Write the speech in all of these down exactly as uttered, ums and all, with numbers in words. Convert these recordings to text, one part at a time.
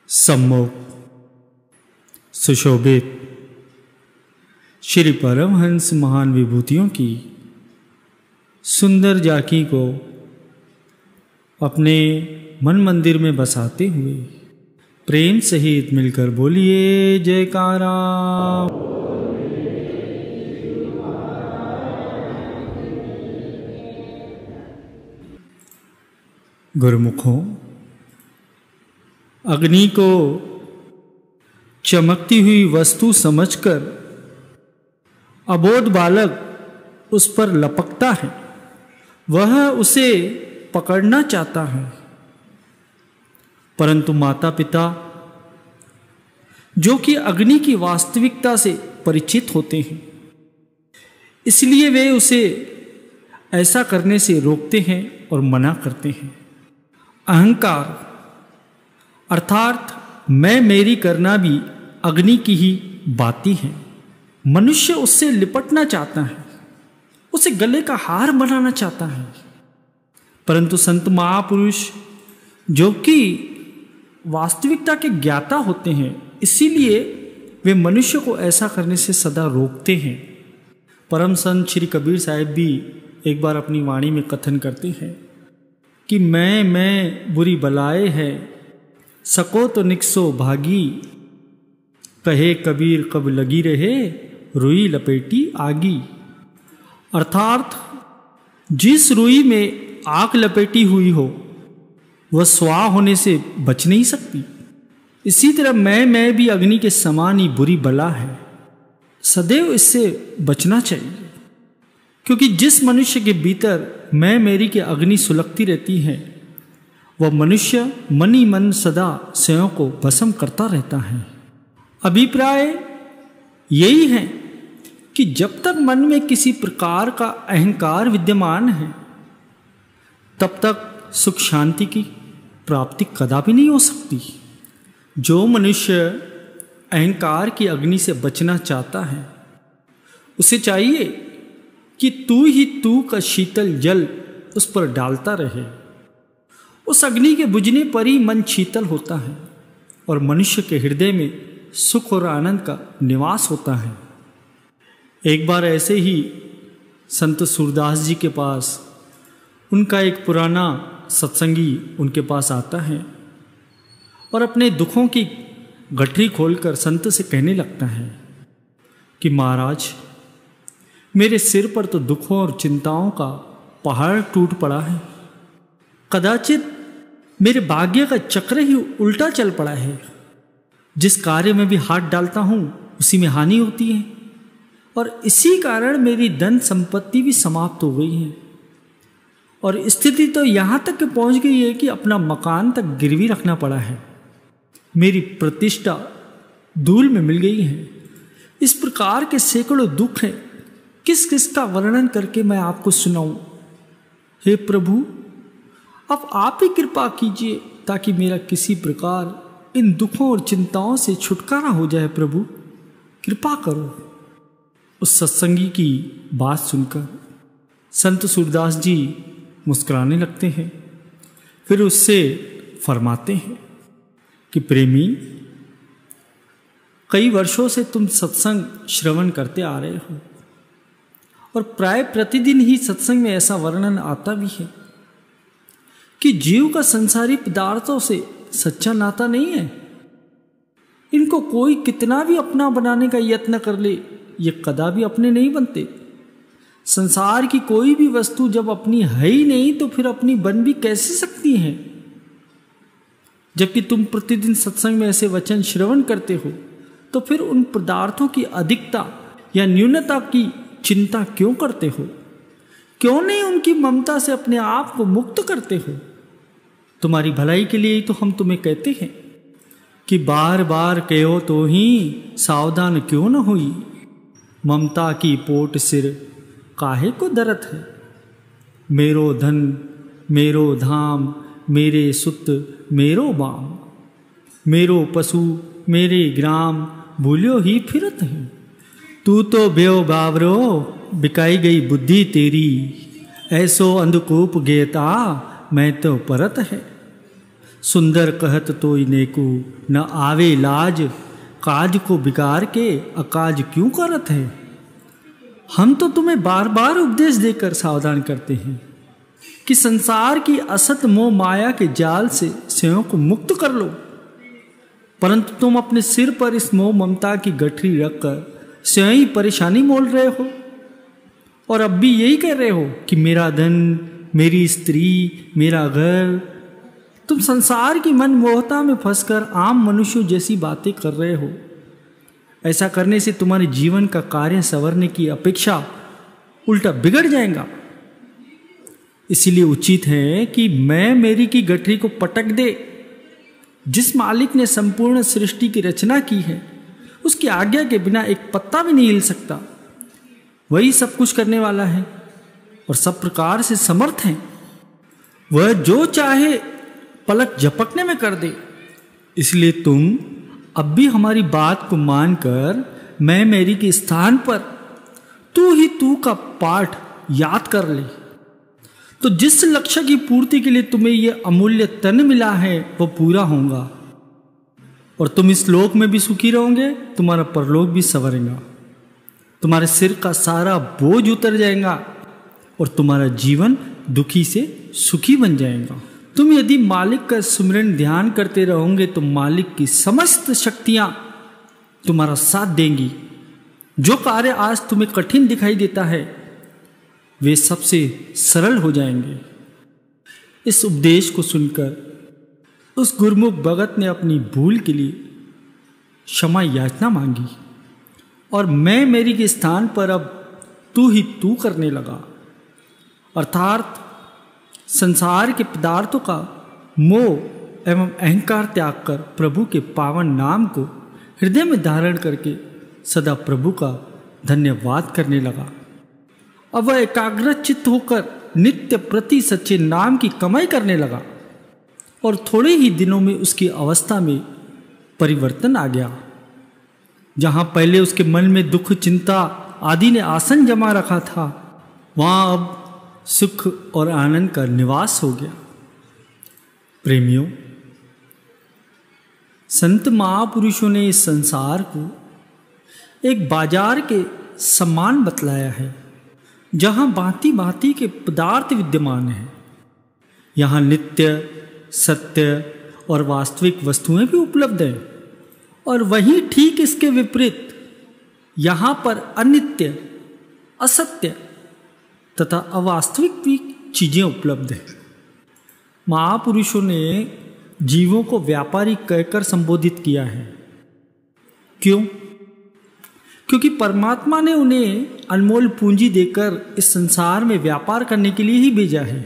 सम्मुख सुशोभित श्री परमहंस महान विभूतियों की सुंदर झांकी को अपने मन मंदिर में बसाते हुए प्रेम सहित मिलकर बोलिए जयकारा। गुरुमुखों, अग्नि को चमकती हुई वस्तु समझकर अबोध बालक उस पर लपकता है, वह उसे पकड़ना चाहता है, परंतु माता पिता जो कि अग्नि की वास्तविकता से परिचित होते हैं, इसलिए वे उसे ऐसा करने से रोकते हैं और मना करते हैं। अहंकार अर्थात मैं मेरी करना भी अग्नि की ही बाती है। मनुष्य उससे लिपटना चाहता है, उसे गले का हार बनाना चाहता है, परंतु संत महापुरुष जो कि वास्तविकता के ज्ञाता होते हैं, इसीलिए वे मनुष्य को ऐसा करने से सदा रोकते हैं। परम संत श्री कबीर साहिब भी एक बार अपनी वाणी में कथन करते हैं कि मैं मैं बुरी बलाए है, सको तो निकसो भागी, कहे कबीर कब लगी रहे, रुई लपेटी आगी। अर्थात जिस रुई में आग लपेटी हुई हो वह स्वाह होने से बच नहीं सकती। इसी तरह मैं मैं भी अग्नि के समान ही बुरी बला है, सदैव इससे बचना चाहिए, क्योंकि जिस मनुष्य के भीतर मैं मेरी की अग्नि सुलगती रहती है, वह मनुष्य मन ही मन सदा स्वयं को भस्म करता रहता है। अभिप्राय यही है कि जब तक मन में किसी प्रकार का अहंकार विद्यमान है, तब तक सुख शांति की प्राप्ति कदापि नहीं हो सकती। जो मनुष्य अहंकार की अग्नि से बचना चाहता है, उसे चाहिए कि तू ही तू का शीतल जल उस पर डालता रहे। उस अग्नि के बुझने पर ही मन शीतल होता है और मनुष्य के हृदय में सुख और आनंद का निवास होता है। एक बार ऐसे ही संत सूरदास जी के पास उनका एक पुराना सत्संगी उनके पास आता है और अपने दुखों की गठरी खोलकर संत से कहने लगता है कि महाराज, मेरे सिर पर तो दुखों और चिंताओं का पहाड़ टूट पड़ा है। कदाचित मेरे भाग्य का चक्र ही उल्टा चल पड़ा है। जिस कार्य में भी हाथ डालता हूँ उसी में हानि होती है, और इसी कारण मेरी धन संपत्ति भी समाप्त हो गई है, और स्थिति तो यहाँ तक पहुँच गई है कि अपना मकान तक गिरवी रखना पड़ा है। मेरी प्रतिष्ठा धूल में मिल गई है। इस प्रकार के सैकड़ों दुख हैं, किस किस का वर्णन करके मैं आपको सुनाऊं। हे प्रभु, अब आप ही कृपा कीजिए ताकि मेरा किसी प्रकार इन दुखों और चिंताओं से छुटकारा हो जाए। प्रभु कृपा करो। उस सत्संगी की बात सुनकर संत सूरदास जी मुस्कुराने लगते हैं। फिर उससे फरमाते हैं कि प्रेमी, कई वर्षों से तुम सत्संग श्रवण करते आ रहे हो, और प्राय प्रतिदिन ही सत्संग में ऐसा वर्णन आता भी है कि जीव का संसारी पदार्थों से सच्चा नाता नहीं है। इनको कोई कितना भी अपना बनाने का यत्न कर ले, ये कदापि अपने नहीं बनते। संसार की कोई भी वस्तु जब अपनी है ही नहीं, तो फिर अपनी बन भी कैसे सकती है। जबकि तुम प्रतिदिन सत्संग में ऐसे वचन श्रवण करते हो, तो फिर उन पदार्थों की अधिकता या न्यूनता की चिंता क्यों करते हो? क्यों नहीं उनकी ममता से अपने आप को मुक्त करते हो? तुम्हारी भलाई के लिए ही तो हम तुम्हें कहते हैं कि बार बार कहो तो ही सावधान क्यों न हुई, ममता की पोट सिर काहे को दरत है। मेरो धन मेरो धाम, मेरे सुत मेरो बाम, मेरो पशु मेरे ग्राम, भूल्यो ही फिरत है। तू तो बेओ बावरो, बिकाई गई बुद्धि तेरी, ऐसो अंधकूप गेता मैं तो परत है। सुंदर कहत तो नेकू न आवे लाज, काज को बिगाड़ के अकाज क्यों करत है। हम तो तुम्हें बार बार उपदेश देकर सावधान करते हैं कि संसार की असत मोह माया के जाल से स्वयं को मुक्त कर लो, परंतु तुम अपने सिर पर इस मोह ममता की गठरी रखकर स्वयं ही परेशानी मोल रहे हो और अब भी यही कह रहे हो कि मेरा धन, मेरी स्त्री, मेरा घर। तुम संसार की मन मोहता में फंसकर आम मनुष्यों जैसी बातें कर रहे हो। ऐसा करने से तुम्हारे जीवन का कार्य संवरने की अपेक्षा उल्टा बिगड़ जाएगा। इसीलिए उचित है कि मैं मेरी की गठरी को पटक दे। जिस मालिक ने संपूर्ण सृष्टि की रचना की है, उसकी आज्ञा के बिना एक पत्ता भी नहीं हिल सकता। वही सब कुछ करने वाला है और सब प्रकार से समर्थ है। वह जो चाहे पलक झपकने में कर दे। इसलिए तुम अब भी हमारी बात को मानकर मैं मेरी के स्थान पर तू ही तू का पाठ याद कर ले, तो जिस लक्ष्य की पूर्ति के लिए तुम्हें यह अमूल्य तन मिला है वह पूरा होगा और तुम इस लोक में भी सुखी रहोगे, तुम्हारा परलोक भी संवरेगा, तुम्हारे सिर का सारा बोझ उतर जाएगा और तुम्हारा जीवन दुखी से सुखी बन जाएगा। तुम यदि मालिक का सुमिरन ध्यान करते रहोगे तो मालिक की समस्त शक्तियां तुम्हारा साथ देंगी। जो कार्य आज तुम्हें कठिन दिखाई देता है वे सबसे सरल हो जाएंगे। इस उपदेश को सुनकर उस गुरमुख भगत ने अपनी भूल के लिए क्षमा याचना मांगी और मैं मेरी के स्थान पर अब तू ही तू करने लगा, अर्थात संसार के पदार्थों का मोह एवं अहंकार त्याग कर प्रभु के पावन नाम को हृदय में धारण करके सदा प्रभु का धन्यवाद करने लगा। अब वह एकाग्रचित्त होकर नित्य प्रति सच्चे नाम की कमाई करने लगा और थोड़े ही दिनों में उसकी अवस्था में परिवर्तन आ गया। जहां पहले उसके मन में दुख, चिंता आदि ने आसन जमा रखा था, वहां अब सुख और आनंद का निवास हो गया। प्रेमियों, संत महापुरुषों ने इस संसार को एक बाजार के समान बतलाया है, जहां भांति भांति के पदार्थ विद्यमान हैं। यहाँ नित्य, सत्य और वास्तविक वस्तुएं भी उपलब्ध हैं और वहीं ठीक इसके विपरीत यहाँ पर अनित्य, असत्य तथा अवास्तविक भी चीजें उपलब्ध हैं। महापुरुषों ने जीवों को व्यापारी कहकर संबोधित किया है। क्यों? क्योंकि परमात्मा ने उन्हें अनमोल पूंजी देकर इस संसार में व्यापार करने के लिए ही भेजा है।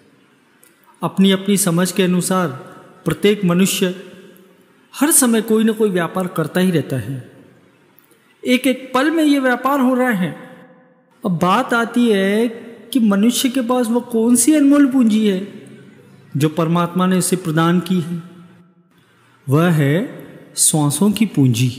अपनी अपनी समझ के अनुसार प्रत्येक मनुष्य हर समय कोई ना कोई व्यापार करता ही रहता है। एक एक पल में ये व्यापार हो रहा है। अब बात आती है कि मनुष्य के पास वो कौन सी अनमोल पूंजी है जो परमात्मा ने उसे प्रदान की है। वह है श्वासों की पूंजी।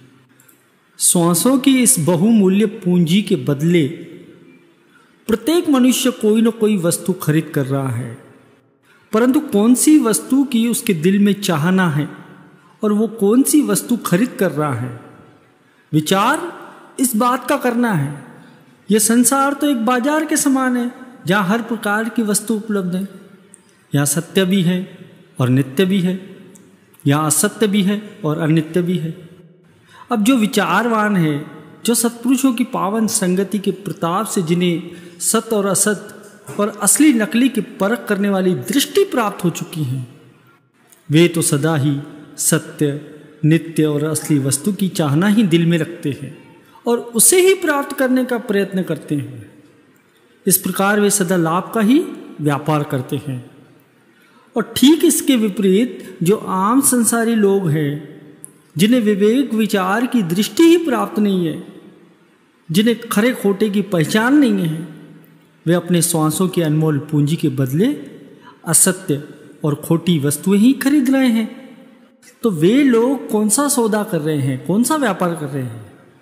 श्वासों की इस बहुमूल्य पूंजी के बदले प्रत्येक मनुष्य कोई न कोई वस्तु खरीद कर रहा है, परंतु कौन सी वस्तु की उसके दिल में चाहना है और वो कौन सी वस्तु खरीद कर रहा है, विचार इस बात का करना है। यह संसार तो एक बाजार के समान है जहाँ हर प्रकार की वस्तु उपलब्ध है। यहाँ सत्य भी है और नित्य भी है, यहाँ असत्य भी है और अनित्य भी है। अब जो विचारवान है, जो सत्पुरुषों की पावन संगति के प्रताप से जिन्हें सत्य और असत और असली नकली की परख करने वाली दृष्टि प्राप्त हो चुकी है, वे तो सदा ही सत्य, नित्य और असली वस्तु की चाहना ही दिल में रखते हैं और उसे ही प्राप्त करने का प्रयत्न करते हैं। इस प्रकार वे सदा लाभ का ही व्यापार करते हैं। और ठीक इसके विपरीत जो आम संसारी लोग हैं, जिन्हें विवेक विचार की दृष्टि ही प्राप्त नहीं है, जिन्हें खरे खोटे की पहचान नहीं है, वे अपने श्वासों की अनमोल पूंजी के बदले असत्य और खोटी वस्तुएं ही खरीद रहे हैं। तो वे लोग कौन सा सौदा कर रहे हैं, कौन सा व्यापार कर रहे हैं?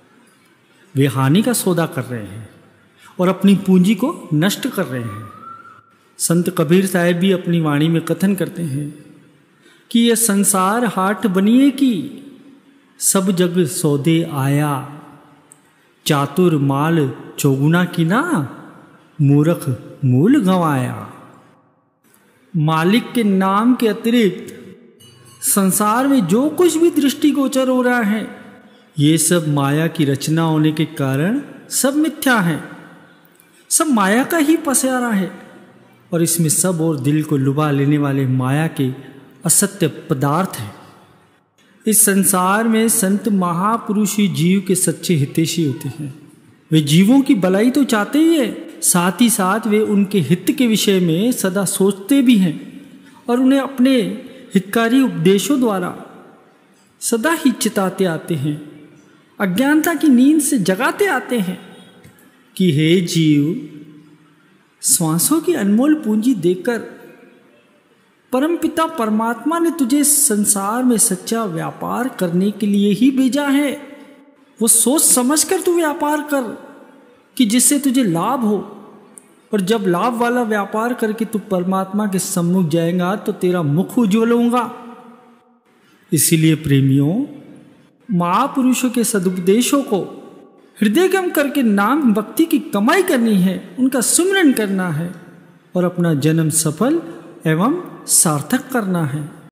वे हानि का सौदा कर रहे हैं और अपनी पूंजी को नष्ट कर रहे हैं। संत कबीर साहब भी अपनी वाणी में कथन करते हैं कि यह संसार हाट बनिए की, सब जग सौदे आया। चातुर माल चौगुना की ना, मूर्ख मूल गंवाया। मालिक के नाम के अतिरिक्त संसार में जो कुछ भी दृष्टिगोचर हो रहा है, ये सब माया की रचना होने के कारण सब मिथ्या है, सब माया का ही पसारा है। और इसमें सब और दिल को लुभा लेने वाले माया के असत्य पदार्थ हैं। इस संसार में संत महापुरुष ही जीव के सच्चे हितैषी होते हैं। वे जीवों की भलाई तो चाहते ही है, साथ ही साथ वे उनके हित के विषय में सदा सोचते भी हैं और उन्हें अपने हितकारी उपदेशों द्वारा सदा ही चिताते आते हैं, अज्ञानता की नींद से जगाते आते हैं कि हे जीव, श्वासों की अनमोल पूंजी देकर परमपिता परमात्मा ने तुझे संसार में सच्चा व्यापार करने के लिए ही भेजा है। वो सोच समझकर तू व्यापार कर कि जिससे तुझे लाभ हो, और जब लाभ वाला व्यापार करके तू परमात्मा के सम्मुख जाएगा तो तेरा मुख उज्ज्वल होगा। इसीलिए प्रेमियों, महापुरुषों के सदुपदेशों को हृदयगम करके नाम भक्ति की कमाई करनी है, उनका सुमिरन करना है और अपना जन्म सफल एवं सार्थक करना है।